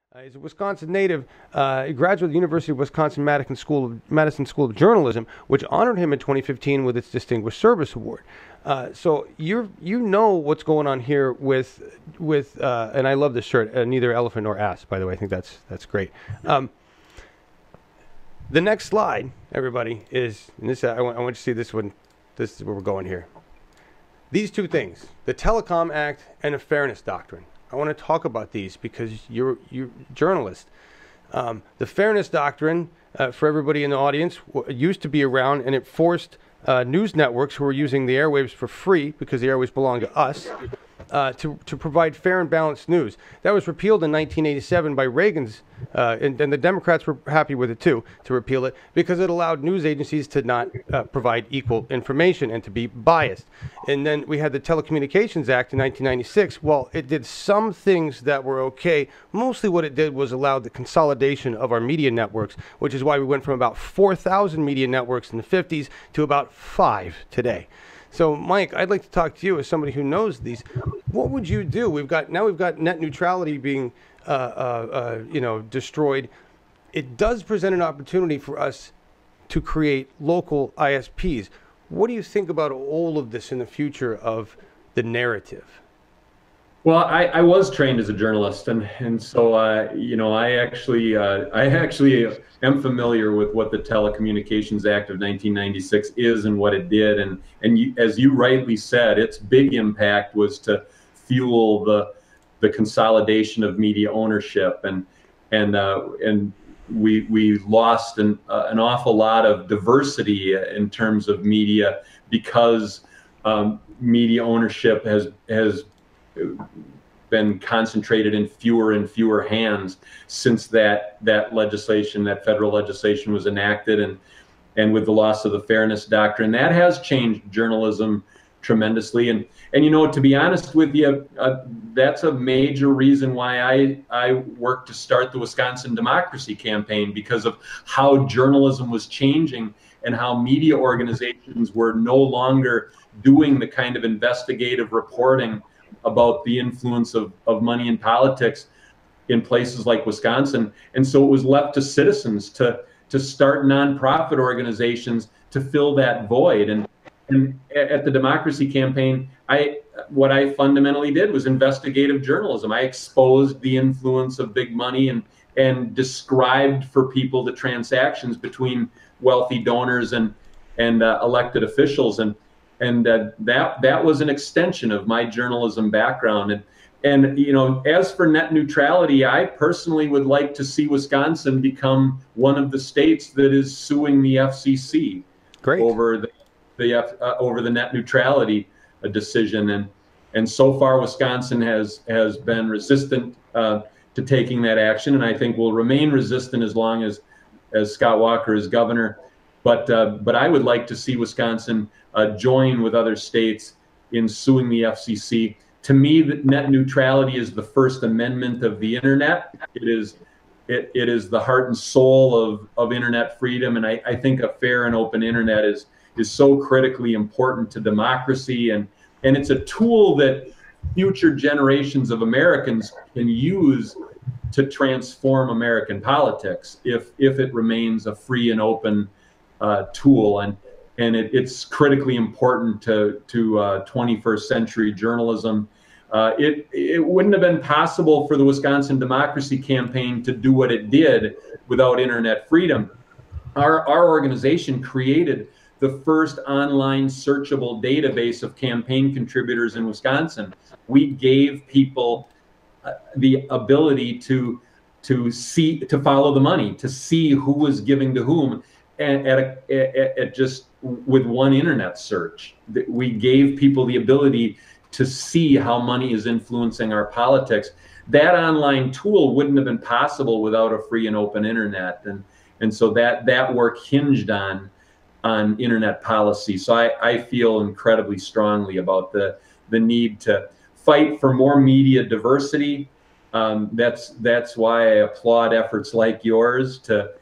He's a Wisconsin native. He graduated the University of Wisconsin Madison School of Journalism, which honored him in 2015 with its Distinguished Service Award. So you know what's going on here with and I love this shirt. Neither elephant nor ass, by the way. I think that's great. The next slide, everybody, is and this. I want you to see this one. This is where we're going here. These two things: the Telecom Act and the Fairness Doctrine. I want to talk about these because you're a journalist. The Fairness Doctrine, for everybody in the audience, used to be around, and it forced news networks who were using the airwaves for free, because the airwaves belong to us, to provide fair and balanced news. That was repealed in 1987 by Reagan's, and the Democrats were happy with it too, to repeal it, because it allowed news agencies to not provide equal information and to be biased. And then we had the Telecommunications Act in 1996. Well, it did some things that were okay. Mostly what it did was allow the consolidation of our media networks, which is why we went from about 4,000 media networks in the 50s to about 5 today. So, Mike, I'd like to talk to you as somebody who knows these. What would you do? We've got net neutrality being, destroyed. It does present an opportunity for us to create local ISPs. What do you think about all of this in the future of the narrative? Well, I was trained as a journalist, and so I actually am familiar with what the Telecommunications Act of 1996 is and what it did, and as you rightly said, its big impact was to fuel the consolidation of media ownership, and we lost an awful lot of diversity in terms of media because media ownership has been concentrated in fewer and fewer hands since that federal legislation was enacted, and with the loss of the Fairness Doctrine, that has changed journalism tremendously. And to be honest with you, that's a major reason why I worked to start the Wisconsin Democracy Campaign, because of how journalism was changing and how media organizations were no longer doing the kind of investigative reporting about the influence of money in politics in places like Wisconsin. And so it was left to citizens to start nonprofit organizations to fill that void. And at the Democracy Campaign, what I fundamentally did was investigative journalism. I exposed the influence of big money and described for people the transactions between wealthy donors and elected officials. And that was an extension of my journalism background. And as for net neutrality, I personally would like to see Wisconsin become one of the states that is suing the FCC over the net neutrality decision. And so far, Wisconsin has been resistant to taking that action, and I think will remain resistant as long as Scott Walker is governor. But I would like to see Wisconsin join with other states in suing the FCC. To me, net neutrality is the First Amendment of the internet. It is the heart and soul of internet freedom, and I think a fair and open internet is so critically important to democracy, and it's a tool that future generations of Americans can use to transform American politics if it remains a free and open tool, and it's critically important to 21st century journalism. It wouldn't have been possible for the Wisconsin Democracy Campaign to do what it did without internet freedom. Our organization created the first online searchable database of campaign contributors in Wisconsin. We gave people the ability to follow the money, to see who was giving to whom. At just with one internet search, we gave people the ability to see how money is influencing our politics. That online tool wouldn't have been possible without a free and open internet, and so that work hinged on internet policy. So I feel incredibly strongly about the need to fight for more media diversity. That's why I applaud efforts like yours to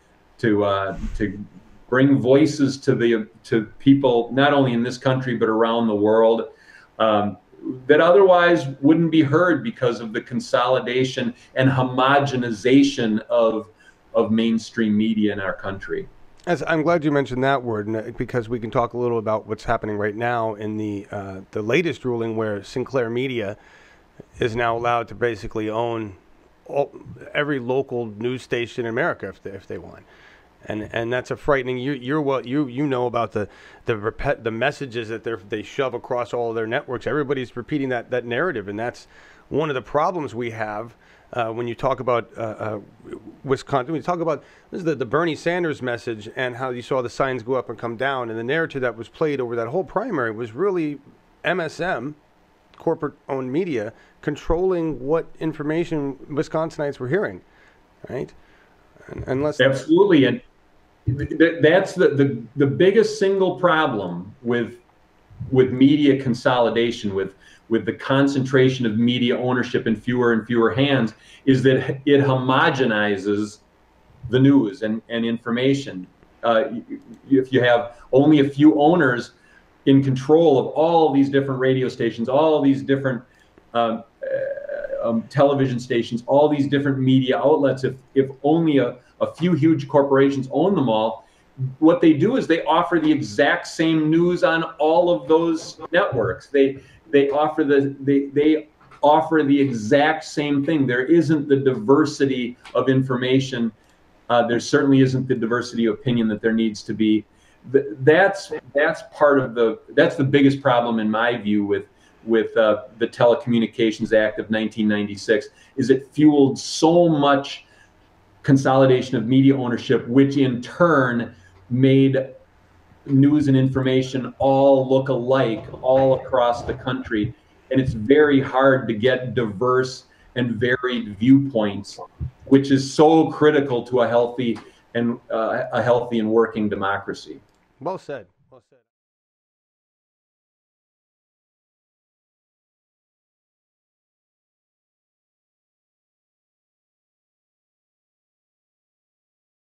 bring voices to people not only in this country but around the world. that otherwise wouldn't be heard because of the consolidation and homogenization of mainstream media in our country. As I'm glad you mentioned that word, because we can talk a little about what's happening right now in the latest ruling, where Sinclair Media is now allowed to basically own every local news station in America if they want. And that's a frightening. You know about the messages that they shove across all of their networks. Everybody's repeating that narrative, and that's one of the problems we have when you talk about Wisconsin. When you talk about this is the Bernie Sanders message and how you saw the signs go up and come down, and the narrative that was played over that whole primary was really MSM, corporate-owned media, controlling what information Wisconsinites were hearing, right? Unless absolutely, and that's the biggest single problem with media consolidation, with the concentration of media ownership in fewer and fewer hands, is that it homogenizes the news and information. If you have only a few owners in control of all these different radio stations, all these different television stations, all these different media outlets, if only a few huge corporations own them all, what they do is they offer the exact same news on all of those networks. They offer the exact same thing. There isn't the diversity of information. There certainly isn't the diversity of opinion that there needs to be. That's the biggest problem in my view with the Telecommunications Act of 1996, is it fueled so much consolidation of media ownership, which in turn made news and information all look alike all across the country. And it's very hard to get diverse and varied viewpoints, which is so critical to a healthy and working democracy. Well said.